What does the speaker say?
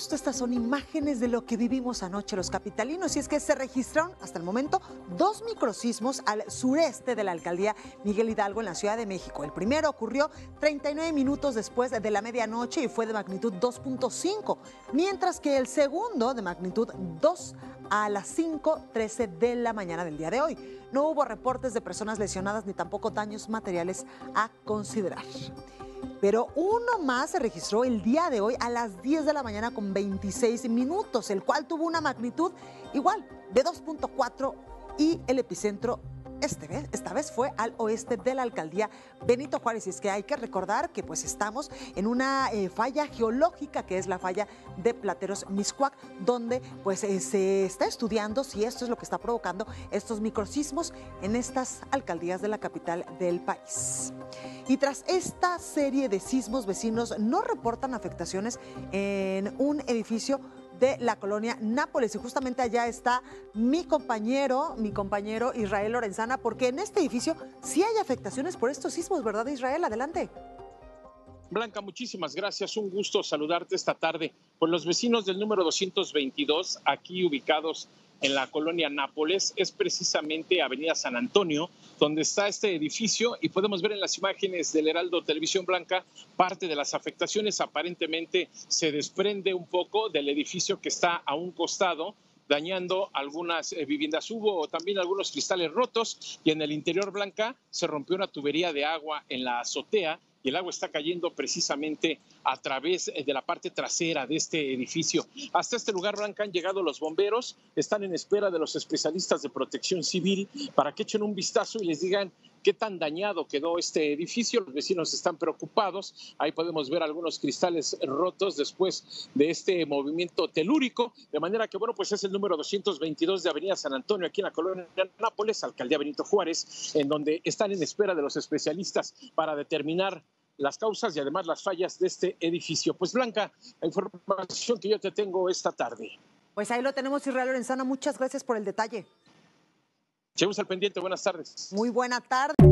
justo estas son imágenes de lo que vivimos anoche los capitalinos, y es que se registraron hasta el momento 2 microsismos al sureste de la alcaldía Miguel Hidalgo en la Ciudad de México. El primero ocurrió 39 minutos después de la medianoche y fue de magnitud 2.5, mientras que el segundo de magnitud 2 a las 5:13 de la mañana del día de hoy. No hubo reportes de personas lesionadas ni tampoco daños materiales a considerar. Pero uno más se registró el día de hoy a las 10 de la mañana con 26 minutos, el cual tuvo una magnitud igual de 2.4 y el epicentro esta vez fue al oeste de la alcaldía Benito Juárez. Y es que hay que recordar que pues estamos en una falla geológica, que es la falla de Plateros Mixcoac, donde pues se está estudiando si esto es lo que está provocando estos microsismos en estas alcaldías de la capital del país. Y tras esta serie de sismos, vecinos no reportan afectaciones en un edificio de la colonia Nápoles, y justamente allá está mi compañero Israel Lorenzana, porque en este edificio sí hay afectaciones por estos sismos, ¿verdad, Israel? Adelante. Blanca, muchísimas gracias, un gusto saludarte esta tarde. Pues los vecinos del número 222, aquí ubicados en la colonia Nápoles, es precisamente Avenida San Antonio, donde está este edificio, y podemos ver en las imágenes del Heraldo Televisión, Blanca, parte de las afectaciones. Aparentemente se desprende un poco del edificio que está a un costado, dañando algunas viviendas. Hubo también algunos cristales rotos, y en el interior, Blanca, se rompió una tubería de agua en la azotea, y el agua está cayendo precisamente a través de la parte trasera de este edificio. Hasta este lugar, Blanca, han llegado los bomberos, están en espera de los especialistas de protección civil para que echen un vistazo y les digan qué tan dañado quedó este edificio. Los vecinos están preocupados. Ahí podemos ver algunos cristales rotos después de este movimiento telúrico, de manera que, bueno, pues es el número 222 de Avenida San Antonio, aquí en la colonia Nápoles, alcaldía Benito Juárez, en donde están en espera de los especialistas para determinar las causas y además las fallas de este edificio. Pues, Blanca, la información que yo te tengo esta tarde. Pues ahí lo tenemos, Israel Lorenzana. Muchas gracias por el detalle. Seguimos al pendiente. Buenas tardes. Muy buena tarde.